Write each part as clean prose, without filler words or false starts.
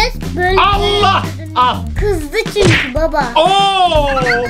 kes böyle. Allah! Al. Kızdı çünkü baba. Oo!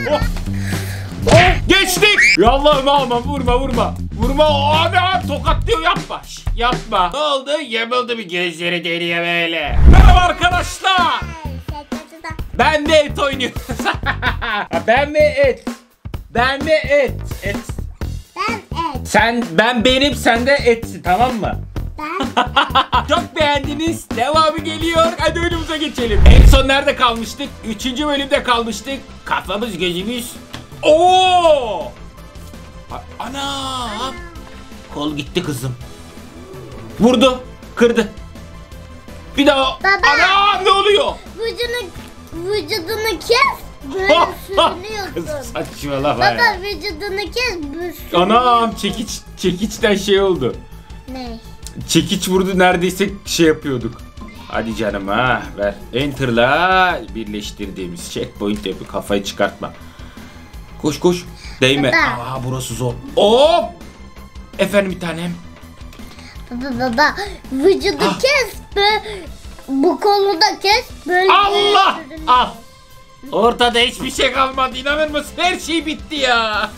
Geçtik. Ya Allah'ım alma, vurma. Abi tokatlıyor, yapma. Şş, yapma. Ne oldu? Yamıldı bir gözleri deliye böyle. Merhaba arkadaşlar. Ben de et oynuyorum. Ben mi et? Ben mi et? Et. Ben et. Ben benim, sen de etsin, tamam mı? Ben Çok beğendiniz. Devamı geliyor. Hadi önümüze geçelim. En son nerede kalmıştık? 3. bölümde kalmıştık. Kafamız gözümüz. Oo! Ana! Kol gitti kızım. Vurdu. Kırdı. Bir daha. Baba. Ana! Ne oluyor? vücudunu kes. Böyle Kız sürünüyorsun. saçmalama ya. Baba vücudunu kes. Böyle sürünüyorsun. Anam çekiçten şey oldu. Ne? Çekiç vurdu, neredeyse şey yapıyorduk. Hadi canım ha, ver. Enter'la birleştirdiğimiz checkpoint yapıyor. Kafayı çıkartma. Koş. Değme. Baba. Aa, burası zor. Hop! Efendim bir tanem. Baba vücudu kes. Böyle, bu kolu da kes. Böyle Allah! sürünüyorsun. Al. Ortada hiçbir şey kalmadı. İnanır mısın? Her şey bitti ya.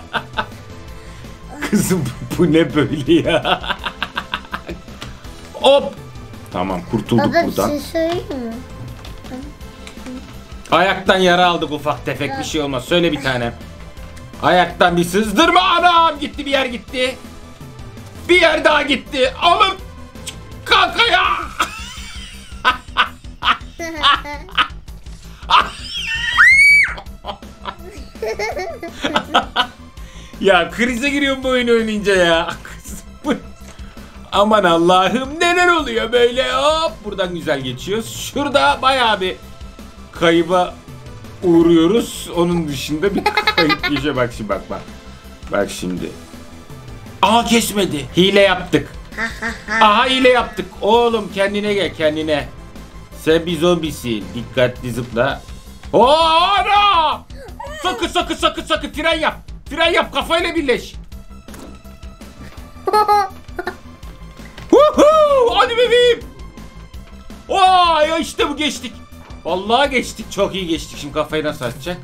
Kızım bu ne böyle ya? Hop! Tamam, kurtulduk Baba bir buradan. şey söyleyeyim mi? Ayaktan yara aldık, ufak tefek bir şey olmaz. Söyle bir tane. Ayaktan bir sızdırma, anam gitti, bir yer gitti. Bir yer daha gitti. Oğlum kanka ya. Ya krize giriyorum bu oyunu oynayınca ya. Aman Allah'ım, neler oluyor böyle? Hop, buradan güzel geçiyoruz. Şurada bayağı bir kayıba uğruyoruz. Onun dışında bir kayıp geçe bak şimdi, bak. Bak şimdi. Aha, kesmedi. Hile yaptık. Aha, hile yaptık. Oğlum kendine gel, kendine. Sen bir zombisin. Dikkatli zıpla. Ana! Sakın fren yap. Fren yap, kafayla birleş. Hadi bebeğim. Ya işte bu, geçtik. Vallahi geçtik. Çok iyi geçtik. Şimdi kafayı nasıl atacak?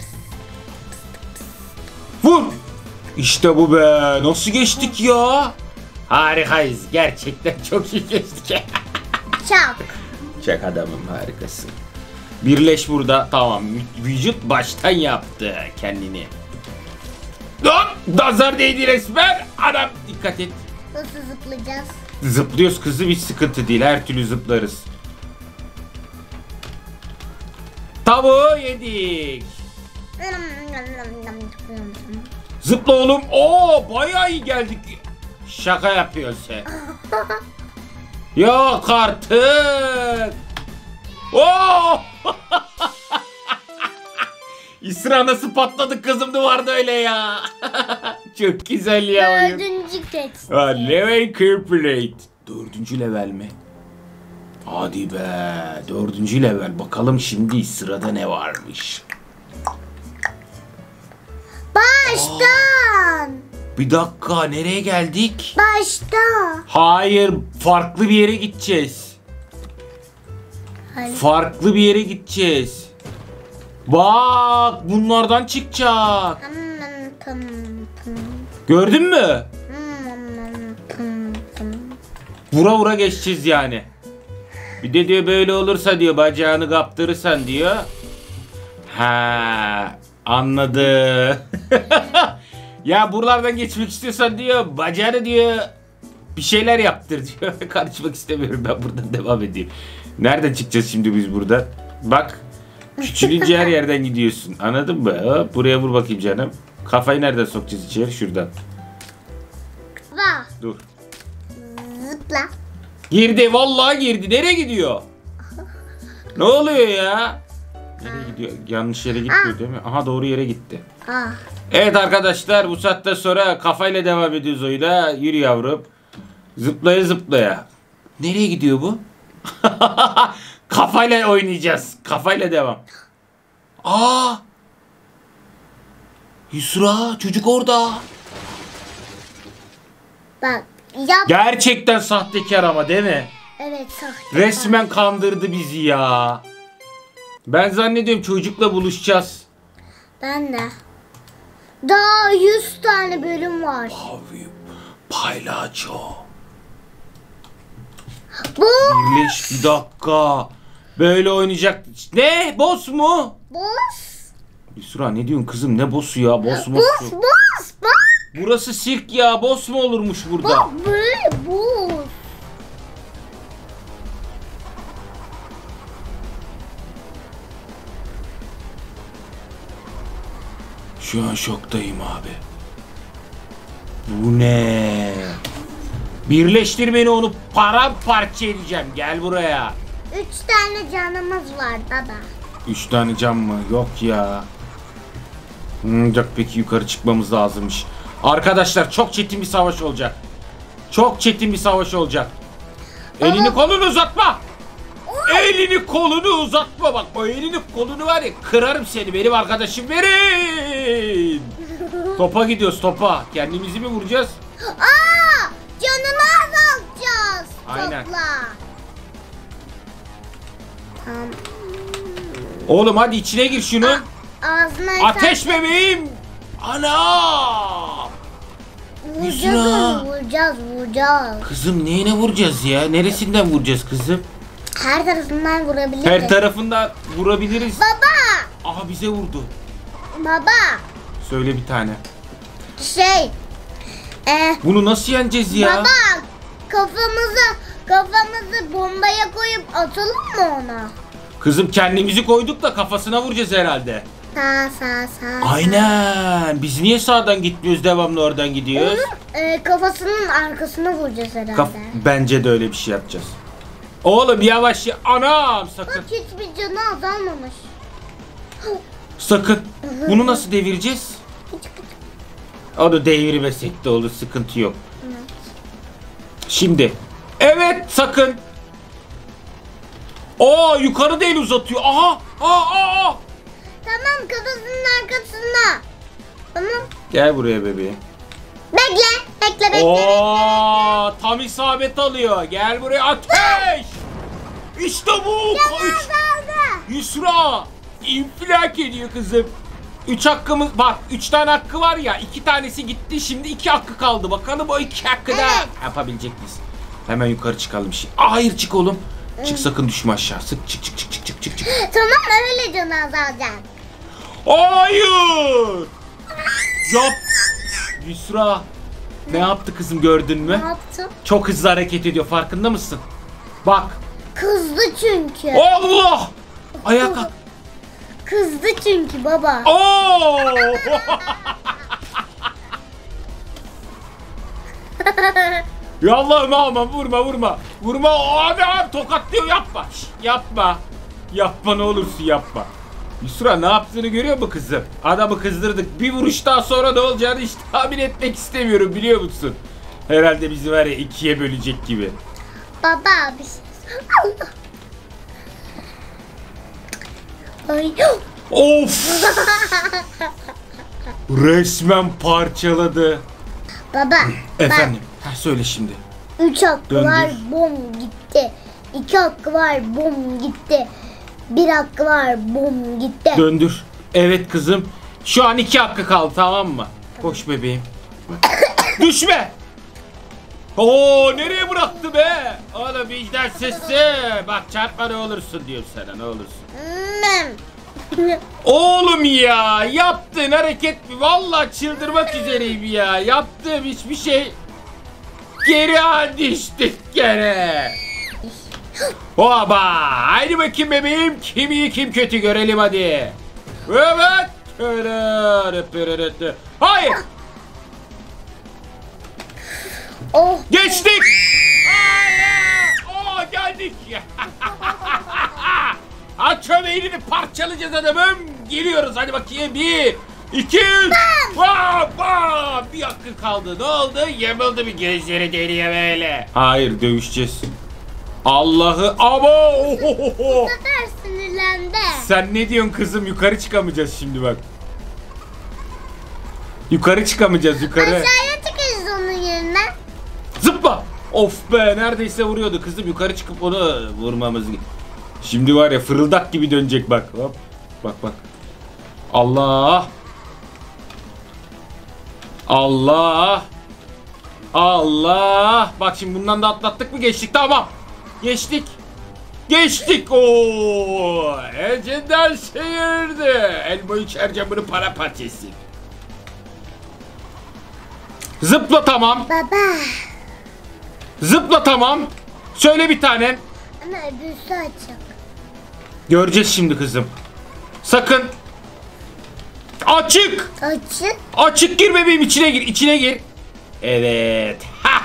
Vur. İşte bu be. Nasıl geçtik ya? Harikayız. Gerçekten çok iyi geçtik. Çak adamım, harikasın. Birleş burada. Tamam. Vücut baştan yaptı kendini. Hop! Nazar değdi resmen. Adam dikkat et. Nasıl zıplayacağız? Zıplıyoruz kızım, hiç sıkıntı değil. Her türlü zıplarız. Tavuğu yedik. Zıpla oğlum. Oo, bayağı iyi geldik. Şaka yapıyorsun sen. Yok artık. Oo! İsra nasıl patladı kızım duvarda öyle ya. Çok güzel ya oyun. 4. geçti. Level complete. 4. level mi? Hadi be. 4. level. Bakalım şimdi sırada ne varmış. Baştan. Bir dakika, nereye geldik? Başta. Hayır, farklı bir yere gideceğiz. Hayır. Farklı bir yere gideceğiz. Bak, bunlardan çıkacak. Gördün mü? Vura geçeceğiz yani. Bir de diyor böyle olursa diyor, bacağını kaptırırsan diyor. Ha, anladım. Ya buralardan geçmek istiyorsan diyor, bacağını diyor bir şeyler yaptır diyor. Karışmak istemiyorum, ben buradan devam edeyim. Nereden çıkacağız şimdi biz buradan? Bak, küçülünce her yerden gidiyorsun. Anladın mı? Hop, buraya vur bakayım canım. Kafayı nereden sokacağız içeri? Şuradan. Bak. Dur. Zıpla. Girdi, vallahi girdi. Nereye gidiyor? Ne oluyor ya? Nereye gidiyor? Yanlış yere gitmiyor değil mi? Aha, doğru yere gitti. Evet arkadaşlar, bu saatten sonra kafayla devam ediyoruz oyuna. Yürü yavrum. Zıplaya zıplaya. Nereye gidiyor bu? Kafayla oynayacağız. Kafayla devam. Aa! Yusra, çocuk orada. Bak. Yap. Gerçekten sahtekar ama değil mi? Evet sahte. Resmen kandırdı bizi ya. Ben zannediyorum çocukla buluşacağız. Ben de. Daha 100 tane bölüm var. Abi paylaço. Bu Birleş bir dakika. Böyle oynayacak. Ne? Boss mu? boss. Yusra ne diyorsun kızım? Ne boss'u ya? Boss mu? Boss boss bak. Burası sirk ya. Boss mu olurmuş burada? Bak böyle boss. Şu an şoktayım abi. Bu ne? Birleştir beni, onu paramparça edeceğim. Gel buraya. 3 tane canımız var baba. 3 tane cam mı? Yok ya. Peki yukarı çıkmamız lazımmış. Arkadaşlar çok çetin bir savaş olacak. Çok çetin bir savaş olacak. Elini kolunu uzatma. Elini kolunu uzatma, bak o elini kolunu var ya, kırarım seni, benim arkadaşım, verin. Topa gidiyoruz, topa. Kendimizi mi vuracağız? Aa! Canını azaltacağız. Aynen. Topla. Tamam. Oğlum hadi içine gir şunun. Ağzına Ateş bebeğim. Ana. vuracağız Yusra. onu, vuracağız. Kızım neyine vuracağız ya? Neresinden vuracağız kızım? Her tarafından vurabiliriz. Her tarafından vurabiliriz. Baba! Aha bize vurdu. Baba! Söyle bir tane. Bunu nasıl yeneceğiz ya? Baba! Kafamızı bombaya koyup atalım mı ona? Kızım kendimizi koyduk da kafasına vuracağız herhalde. Sağ. Aynen. Biz niye sağdan gitmiyoruz, devamlı oradan gidiyoruz? Kafasının arkasına vuracağız herhalde. Bence de öyle bir şey yapacağız. Oğlum yavaş ya. Anam sakın. Bak hiçbir canı azalmamış. Sakın. Bunu nasıl devireceğiz? Onu devirmesek de olur, sıkıntı yok. Şimdi. Evet sakın. Yukarı değil, uzatıyor. Aha. Tamam, kafasının arkasında. Tamam. Gel buraya bebeğim. Bekle. Tam isabet alıyor. Gel buraya, ateş. İşte bu. Yusra infilak ediyor kızım. 3 hakkımız bak, 3 tane hakkı var ya, 2 tanesi gitti, şimdi 2 hakkı kaldı. Bakalım o 2 hakkı da yapabilecek miyiz? Hemen yukarı çıkalım şimdi. Hayır, çık oğlum. Çık, sakın düşme aşağı. Sık çık. Tamam, öyle canı azalacaksın. Hayır. Yap. Yusra ne yaptı kızım, gördün mü? Ne yaptı? Çok hızlı hareket ediyor, farkında mısın? Bak. Kızdı çünkü. Allah. Ayağa kalk. Kızdı çünkü baba. Ya Allah'ım, aman vurma. Abi tokatlıyor, yapma. Yapma ne olursun, yapma. Yusra ne yaptığını görüyor musun kızım? Adamı kızdırdık. Bir vuruş daha sonra ne olacağını hiç tahmin etmek istemiyorum, biliyor musun? Herhalde bizi var ya 2'ye bölecek gibi. Baba bir şey. Allah. Ay. Of! Resmen parçaladı. Baba. Efendim. Söyle şimdi. 3 hakkı Döndür. var, bom gitti. 2 hakkı var, bom gitti. 1 hakkı var, bom gitti. Döndür. Evet kızım. Şu an 2 hakkı kaldı, tamam mı? Koş bebeğim. Düşme. Nereye bıraktı be? Oğlum vicdansızsın. Bak çarpma, ne olursun diyorum sana, ne olursun. Oğlum ya, yaptığın hareket mi? Vallahi çıldırmak üzereyim ya. Yaptığım hiçbir şey. Geri düştük gene. Oba! Haydi bakayım bebeğim. Kim iyi kim kötü görelim hadi. Evet. Hayır. Oh. Geçtik. Geldik. Aç elini, parçalayacağız adamım. Geliyoruz hadi bakayım. 1, 2, 3. Bir hakkı kaldı. Ne oldu? Yamıldı bir gözleri deliye böyle. Hayır, dövüşeceğiz. Allah'ı ama. Bu sefer sinirlendi. Sen ne diyorsun kızım? Yukarı çıkamayacağız şimdi bak. Yukarı çıkamayacağız, yukarı. Aşağıya çıkacağız onun yerine. Zıpla. Of be, neredeyse vuruyordu kızım, yukarı çıkıp onu vurmamız. Şimdi var ya, fırıldak gibi dönecek bak. Hop. Bak. Allah. Allah. Allah. Bak şimdi bundan da atlattık mı, geçtik, tamam. Geçtik. Oo! Eceden seyirdi. Elma içer camını para parçası. Zıpla, tamam. Baba. Zıpla, tamam. Söyle bir tanem. Ama öbürsü açık. Göreceğiz şimdi kızım. Sakın. Açık. Açık. Açık, gir bebeğim, içine gir. Evet.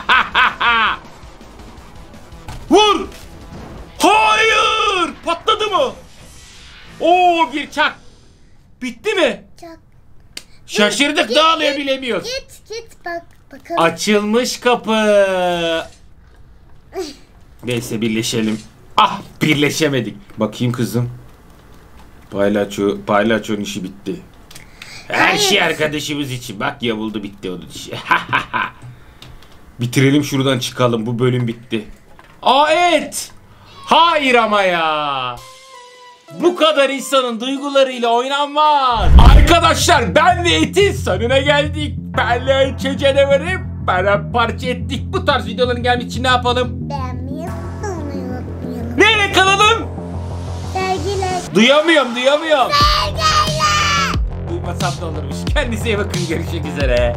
Vur. Hayır. Patladı mı? Oo, bir çak. Bitti mi? Çak. Şaşırdık, Git, dağılayabilemiyoruz. Git bak bakalım. Açılmış kapı. Neyse, birleşelim. Ah, birleşemedik. Bakayım kızım. Paylaço'nun işi bitti. Her şey arkadaşımız için. Bak ya, buldu, bitti onun işi. Bitirelim şuradan, çıkalım. Bu bölüm bitti. Aa, evet. Hayır ama ya. Bu kadar insanın duygularıyla oynanmaz. Arkadaşlar, ben ve Etin sonuna geldik. Palyaço canavarı paramparça ettik. Bu tarz videoların gelmesi için ne yapalım? Beğenmeyi unutmayalım. Nereye kalalım? Sevgiler. Duyamıyorum. Sevgiler. Duymasam da olurmuş. Kendinize iyi bakın. Görüşmek üzere.